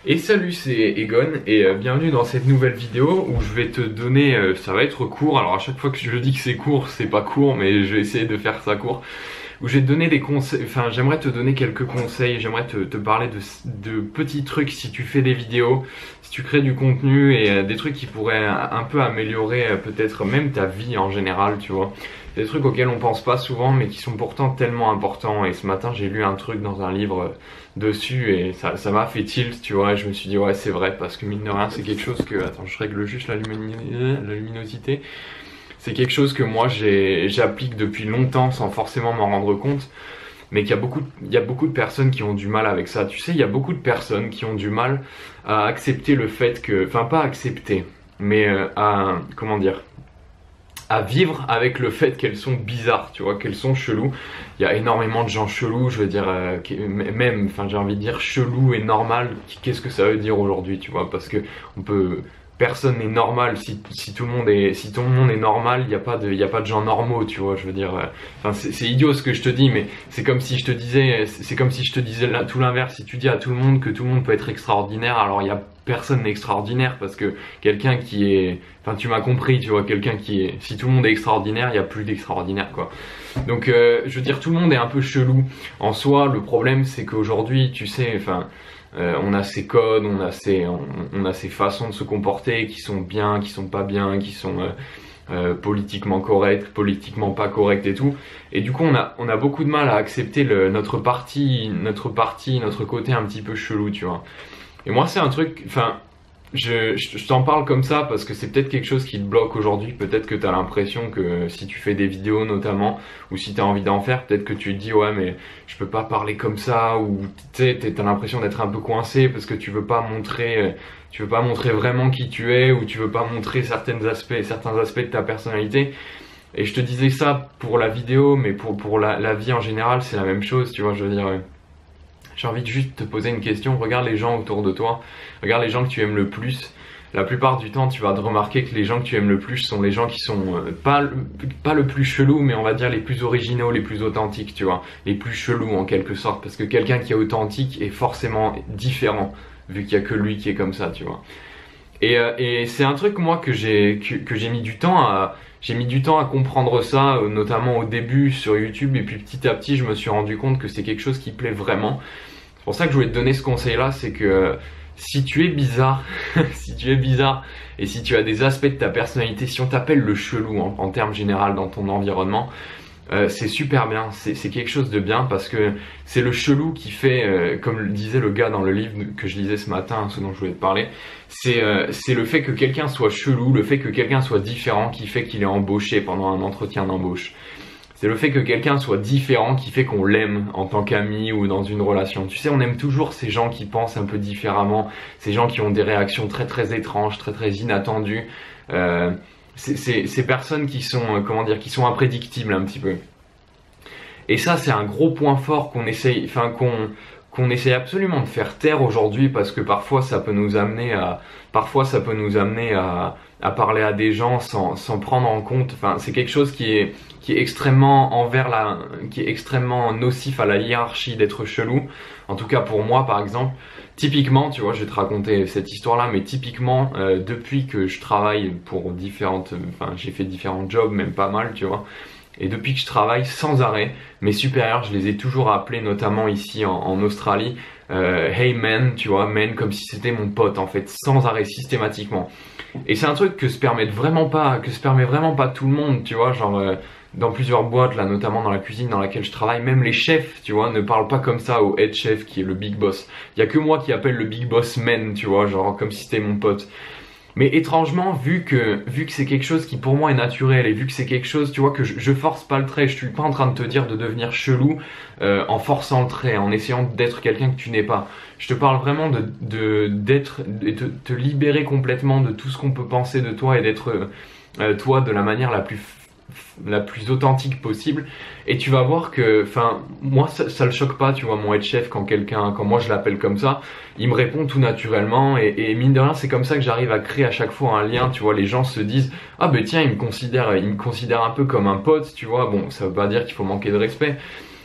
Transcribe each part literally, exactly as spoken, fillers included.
Et salut, c'est Egon et euh, bienvenue dans cette nouvelle vidéo où je vais te donner, euh, ça va être court, alors à chaque fois que je dis que c'est court, c'est pas court mais je vais essayer de faire ça court, où je vais te donner des conseils, enfin j'aimerais te donner quelques conseils, j'aimerais te, te parler de, de petits trucs si tu fais des vidéos, si tu crées du contenu et euh, des trucs qui pourraient un, un peu améliorer euh, peut-être même ta vie en général, tu vois. Des trucs auxquels on pense pas souvent mais qui sont pourtant tellement importants. Et ce matin j'ai lu un truc dans un livre euh, dessus et ça ça m'a fait tilt, tu vois, et je me suis dit ouais c'est vrai, parce que mine de rien c'est quelque chose que, attends je règle juste la, lumini... la luminosité, c'est quelque chose que moi j'ai j'applique depuis longtemps sans forcément m'en rendre compte, mais qu'il y a beaucoup il y a beaucoup de personnes qui ont du mal avec ça. Tu sais, il y a beaucoup de personnes qui ont du mal à accepter le fait que, enfin pas accepter, mais euh, à, comment dire, à vivre avec le fait qu'elles sont bizarres, tu vois, qu'elles sont cheloues. Il y a énormément de gens chelous, je veux dire, euh, qui, même, enfin j'ai envie de dire chelou et normal, qu'est-ce que ça veut dire aujourd'hui, tu vois, parce que on peut, personne n'est normal. Si, si tout le monde est, si tout le monde est normal, il n'y a pas de, il y a pas de gens normaux, tu vois, je veux dire, euh, enfin c'est, c'est idiot ce que je te dis, mais c'est comme si je te disais, c'est comme si je te disais là, tout l'inverse. Si tu dis à tout le monde que tout le monde peut être extraordinaire, alors il y a personne n'est extraordinaire, parce que quelqu'un qui est, enfin tu m'as compris, tu vois, quelqu'un qui est, si tout le monde est extraordinaire, il n'y a plus d'extraordinaire, quoi. Donc euh, je veux dire, tout le monde est un peu chelou en soi. Le problème c'est qu'aujourd'hui, tu sais, enfin euh, on a ces codes, on a ces, on, on a ces façons de se comporter qui sont bien, qui sont pas bien, qui sont euh, euh, politiquement correctes, politiquement pas correctes et tout. Et du coup on a, on a beaucoup de mal à accepter le, notre partie, notre partie, notre côté un petit peu chelou, tu vois. Et moi c'est un truc, enfin je, je, je t'en parle comme ça parce que c'est peut-être quelque chose qui te bloque aujourd'hui. Peut-être que tu as l'impression que si tu fais des vidéos notamment, ou si tu as envie d'en faire, peut-être que tu te dis ouais mais je peux pas parler comme ça, ou tu sais, t'as l'impression d'être un peu coincé parce que tu veux pas montrer, tu veux pas montrer vraiment qui tu es, ou tu veux pas montrer certains aspects, certains aspects de ta personnalité. Et je te disais ça pour la vidéo, mais pour, pour la, la vie en général c'est la même chose, tu vois, je veux dire. Ouais. J'ai envie de juste te poser une question. Regarde les gens autour de toi, regarde les gens que tu aimes le plus. La plupart du temps tu vas te remarquer que les gens que tu aimes le plus sont les gens qui sont euh, pas, pas le plus chelou, mais on va dire les plus originaux, les plus authentiques, tu vois, les plus chelous en quelque sorte, parce que quelqu'un qui est authentique est forcément différent, vu qu'il y a que lui qui est comme ça, tu vois. Et, euh, et c'est un truc moi que j'ai que, que j'ai mis du temps à j'ai mis du temps à comprendre ça, euh, notamment au début sur YouTube, et puis petit à petit je me suis rendu compte que c'est quelque chose qui plaît vraiment. C'est pour ça que je voulais te donner ce conseil là, c'est que euh, si tu es bizarre, si tu es bizarre et si tu as des aspects de ta personnalité, si on t'appelle le chelou en, en termes général dans ton environnement, Euh, c'est super bien, c'est quelque chose de bien, parce que c'est le chelou qui fait, euh, comme le disait le gars dans le livre que je lisais ce matin, ce dont je voulais te parler, c'est euh, c'est le fait que quelqu'un soit chelou, le fait que quelqu'un soit différent qui fait qu'il est embauché pendant un entretien d'embauche. C'est le fait que quelqu'un soit différent qui fait qu'on l'aime en tant qu'ami ou dans une relation. Tu sais, on aime toujours ces gens qui pensent un peu différemment, ces gens qui ont des réactions très très étranges, très très inattendues. Euh, C'est, c'est, ces personnes qui sont, euh, comment dire, qui sont imprédictibles un petit peu. Et ça, c'est un gros point fort qu'on essaye, enfin qu'on qu'on essaye absolument de faire taire aujourd'hui, parce que parfois ça peut nous amener à, parfois ça peut nous amener à, à parler à des gens sans, sans prendre en compte. Enfin, c'est quelque chose qui est qui est extrêmement envers la, qui est extrêmement nocif à la hiérarchie d'être chelou. En tout cas pour moi, par exemple. Typiquement, tu vois, je vais te raconter cette histoire-là, mais typiquement, euh, depuis que je travaille pour différentes, enfin, j'ai fait différents jobs, même pas mal, tu vois, et depuis que je travaille sans arrêt, mes supérieurs, je les ai toujours appelés, notamment ici en, en Australie, euh, hey man, tu vois, man, comme si c'était mon pote, en fait, sans arrêt, systématiquement. Et c'est un truc que se permet vraiment pas, que se permet vraiment pas tout le monde, tu vois, genre, euh, dans plusieurs boîtes, là, notamment dans la cuisine dans laquelle je travaille, même les chefs, tu vois, ne parlent pas comme ça au head chef qui est le big boss. Il y a que moi qui appelle le big boss man, tu vois, genre comme si c'était mon pote. Mais étrangement, vu que vu que c'est quelque chose qui pour moi est naturel, et vu que c'est quelque chose, tu vois, que je, je force pas le trait, je suis pas en train de te dire de devenir chelou euh, en forçant le trait, en essayant d'être quelqu'un que tu n'es pas. Je te parle vraiment de de d'être, de te, te libérer complètement de tout ce qu'on peut penser de toi, et d'être euh, toi de la manière la plus la plus authentique possible. Et tu vas voir que, enfin, moi ça, ça le choque pas, tu vois, mon head chef, quand quelqu'un, quand moi je l'appelle comme ça, il me répond tout naturellement, et, et mine de rien c'est comme ça que j'arrive à créer à chaque fois un lien, tu vois. Les gens se disent ah ben tiens, il me considère il me considère un peu comme un pote, tu vois. Bon, ça veut pas dire qu'il faut manquer de respect,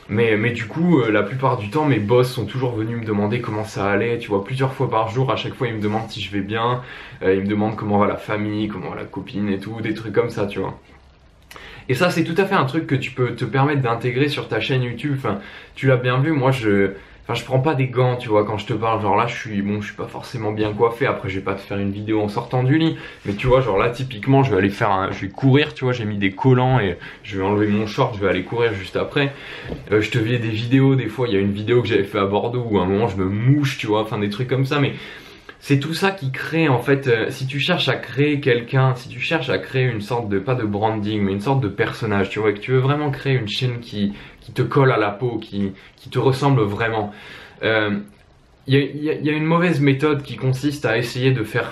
Mais, mais du coup, euh, la plupart du temps, mes boss sont toujours venus me demander comment ça allait, tu vois, plusieurs fois par jour. À chaque fois, ils me demandent si je vais bien, euh, ils me demandent comment va la famille, comment va la copine et tout, des trucs comme ça, tu vois. Et ça, c'est tout à fait un truc que tu peux te permettre d'intégrer sur ta chaîne YouTube. Enfin, tu l'as bien vu, moi, je, enfin, je prends pas des gants, tu vois, quand je te parle. Genre là, je suis, bon, je suis pas forcément bien coiffé. Après, je vais pas te faire une vidéo en sortant du lit. Mais tu vois, genre là, typiquement, je vais aller faire un, je vais courir, tu vois, j'ai mis des collants et je vais enlever mon short, je vais aller courir juste après. Euh, je te faisais des vidéos, des fois, il y a une vidéo que j'avais fait à Bordeaux où à un moment, je me mouche, tu vois, enfin, des trucs comme ça, mais c'est tout ça qui crée en fait, euh, si tu cherches à créer quelqu'un, si tu cherches à créer une sorte de, pas de branding, mais une sorte de personnage, tu vois, et que tu veux vraiment créer une chaîne qui, qui te colle à la peau, qui, qui te ressemble vraiment, euh, il y, a, y, a, y a une mauvaise méthode qui consiste à essayer de faire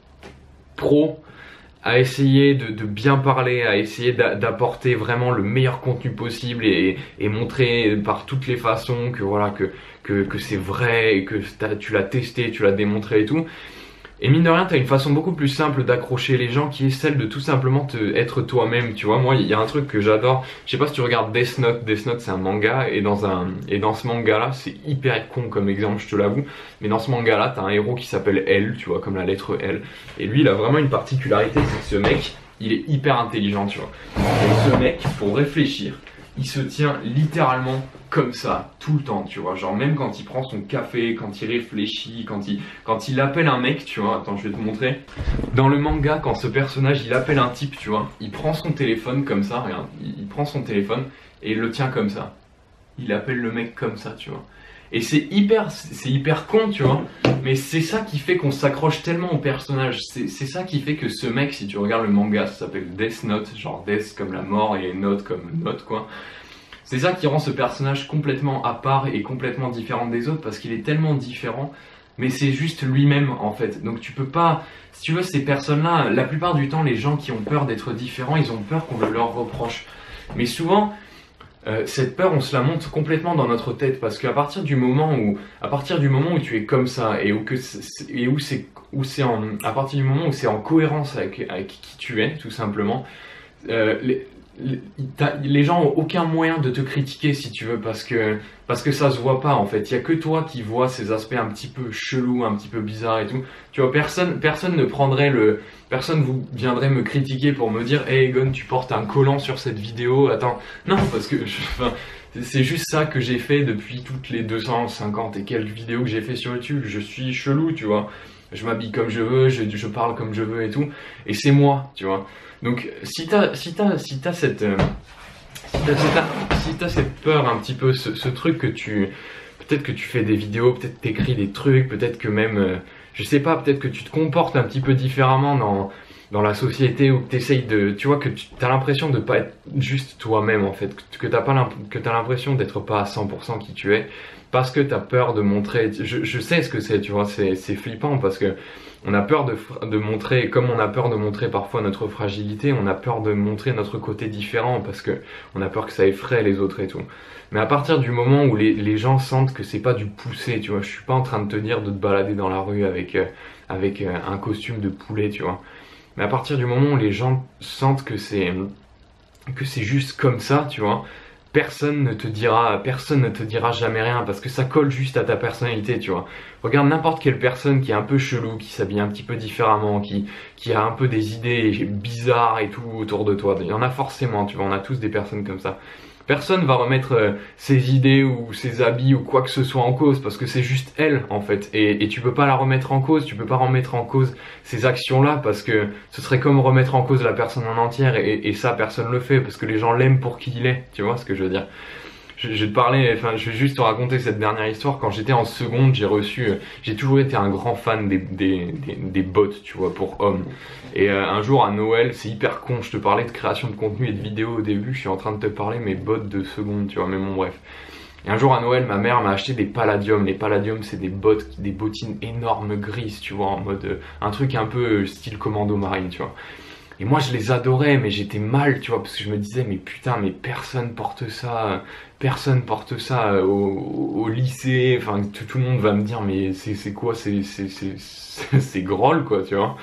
pro, à essayer de, de bien parler, à essayer d'apporter vraiment le meilleur contenu possible et, et montrer par toutes les façons que voilà que, que, que c'est vrai et que tu l'as testé, tu l'as démontré et tout. Et mine de rien, tu as une façon beaucoup plus simple d'accrocher les gens qui est celle de tout simplement te, être toi-même, tu vois. Moi, il y a un truc que j'adore, je sais pas si tu regardes Death Note, Death Note c'est un manga, et dans, un, et dans ce manga-là, c'est hyper con comme exemple, je te l'avoue, mais dans ce manga-là, tu as un héros qui s'appelle L, tu vois, comme la lettre L, et lui, il a vraiment une particularité, c'est que ce mec, il est hyper intelligent, tu vois. Et ce mec, pour réfléchir, il se tient littéralement comme ça, tout le temps, tu vois, genre même quand il prend son café, quand il réfléchit, quand il, quand il appelle un mec, tu vois, attends, je vais te montrer. Dans le manga, quand ce personnage, il appelle un type, tu vois, il prend son téléphone comme ça, regarde, il, il prend son téléphone et il le tient comme ça. Il appelle le mec comme ça, tu vois. Et c'est hyper, c'est hyper con, tu vois, mais c'est ça qui fait qu'on s'accroche tellement au personnage, c'est ça qui fait que ce mec, si tu regardes le manga, ça s'appelle Death Note, genre Death comme la mort et Note comme note, quoi. C'est ça qui rend ce personnage complètement à part et complètement différent des autres parce qu'il est tellement différent, mais c'est juste lui-même en fait. Donc tu peux pas, si tu veux, ces personnes-là, la plupart du temps, les gens qui ont peur d'être différents, ils ont peur qu'on le leur reproche. Mais souvent, euh, cette peur, on se la monte complètement dans notre tête parce qu'à partir du moment où, à partir du moment où tu es comme ça et où que et où c'est, où c'est en, à partir du moment où c'est en cohérence avec, avec qui tu es, tout simplement. Euh, les, les gens ont aucun moyen de te critiquer si tu veux parce que parce que ça se voit pas en fait, il y a que toi qui vois ces aspects un petit peu chelous, un petit peu bizarres et tout, tu vois, personne personne ne prendrait le personne vous viendrait me critiquer pour me dire hey Egon, tu portes un collant sur cette vidéo, attends, non, parce que je, enfin, c'est juste ça que j'ai fait depuis toutes les deux cent cinquante et quelques vidéos que j'ai fait sur YouTube, je suis chelou, tu vois, je m'habille comme je veux, je, je parle comme je veux et tout, et c'est moi, tu vois. Donc si t'as si t'as si t'as cette euh, si t'as si t'as si t'as cette peur un petit peu, ce, ce truc que tu peut-être que tu fais des vidéos, peut-être t'écris des trucs, peut-être que même euh, je sais pas, peut-être que tu te comportes un petit peu différemment dans dans la société ou que t'essayes de, tu vois, que tu as l'impression de pas être juste toi-même en fait, que, que t'as pas que t'as l'impression d'être pas à cent pour cent qui tu es parce que t'as peur de montrer. Je, je sais ce que c'est, tu vois, c'est c'est flippant parce que on a peur de, de montrer, comme on a peur de montrer parfois notre fragilité, on a peur de montrer notre côté différent parce que on a peur que ça effraie les autres et tout. Mais à partir du moment où les, les gens sentent que c'est pas du poussé, tu vois, je suis pas en train de te dire de te balader dans la rue avec, euh, avec euh, un costume de poulet, tu vois. Mais à partir du moment où les gens sentent que c'est que c'est juste comme ça, tu vois, personne ne te dira, personne ne te dira jamais rien parce que ça colle juste à ta personnalité, tu vois. Regarde n'importe quelle personne qui est un peu chelou, qui s'habille un petit peu différemment, qui, qui a un peu des idées bizarres et tout autour de toi. Il y en a forcément, tu vois, on a tous des personnes comme ça. Personne va remettre euh, ses idées ou ses habits ou quoi que ce soit en cause parce que c'est juste elle en fait et, et tu peux pas la remettre en cause, tu peux pas remettre en cause ces actions là parce que ce serait comme remettre en cause la personne en entière et, et ça personne le fait parce que les gens l'aiment pour qui il est, tu vois ce que je veux dire. Je, je vais te parler, enfin je vais juste te raconter cette dernière histoire. Quand j'étais en seconde, j'ai reçu, euh, j'ai toujours été un grand fan des, des, des, des bots, tu vois, pour hommes. Et euh, un jour à Noël, c'est hyper con, je te parlais de création de contenu et de vidéos au début, je suis en train de te parler mes bots de seconde, tu vois, mais bon bref. Et un jour à Noël, ma mère m'a acheté des palladiums. Les palladiums, c'est des bottes, des bottines énormes grises, tu vois, en mode, euh, un truc un peu euh, style commando marine, tu vois. Et moi je les adorais, mais j'étais mal, tu vois, parce que je me disais, mais putain, mais personne porte ça, personne porte ça au, au lycée, enfin tout, tout le monde va me dire, mais c'est quoi, c'est c'est groll quoi, tu vois.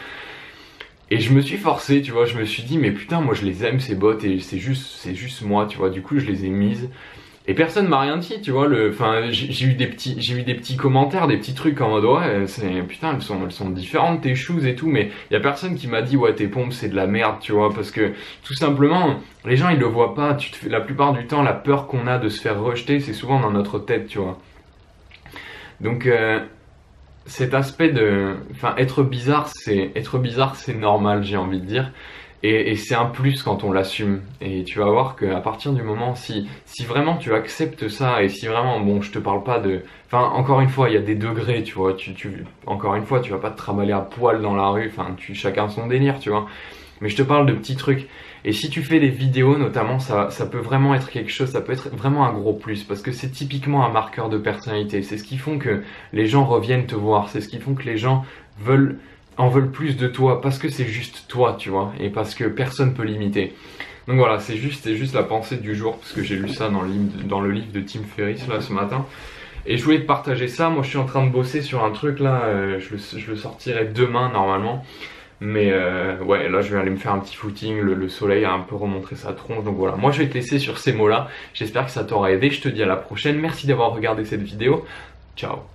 Et je me suis forcé, tu vois, je me suis dit, mais putain, moi je les aime ces bottes et c'est juste, c'est juste moi, tu vois, du coup je les ai mises. Et personne m'a rien dit, tu vois. Le, enfin, j'ai j'ai eu des petits, j'ai eu des petits commentaires, des petits trucs en mode ouais, c'est putain, elles sont, elles sont différentes tes shoes et tout, mais y a personne qui m'a dit ouais tes pompes c'est de la merde, tu vois, parce que tout simplement, les gens ils le voient pas. Tu te fais, la plupart du temps, la peur qu'on a de se faire rejeter, c'est souvent dans notre tête, tu vois. Donc euh, cet aspect de, enfin, être bizarre, c'est être bizarre, c'est normal, j'ai envie de dire. Et, et c'est un plus quand on l'assume. Et tu vas voir qu'à partir du moment, si, si vraiment tu acceptes ça, et si vraiment, bon, je te parle pas de... Enfin, encore une fois, il y a des degrés, tu vois. Tu, tu, encore une fois, tu vas pas te trimballer à poil dans la rue. Enfin, tu, chacun son délire, tu vois. Mais je te parle de petits trucs. Et si tu fais des vidéos, notamment, ça, ça peut vraiment être quelque chose, ça peut être vraiment un gros plus. Parce que c'est typiquement un marqueur de personnalité. C'est ce qui font que les gens reviennent te voir. C'est ce qui font que les gens veulent... en veulent plus de toi parce que c'est juste toi, tu vois, et parce que personne peut l'imiter. Donc voilà, c'est juste, c'est juste la pensée du jour parce que j'ai lu ça dans le, livre, dans le livre de Tim Ferriss là ce matin. Et je voulais te partager ça. Moi, je suis en train de bosser sur un truc là. Euh, je, le, je le sortirai demain normalement. Mais euh, ouais, là, je vais aller me faire un petit footing. Le, le soleil a un peu remontré sa tronche. Donc voilà, moi, je vais te laisser sur ces mots-là. J'espère que ça t'aura aidé. Je te dis à la prochaine. Merci d'avoir regardé cette vidéo. Ciao.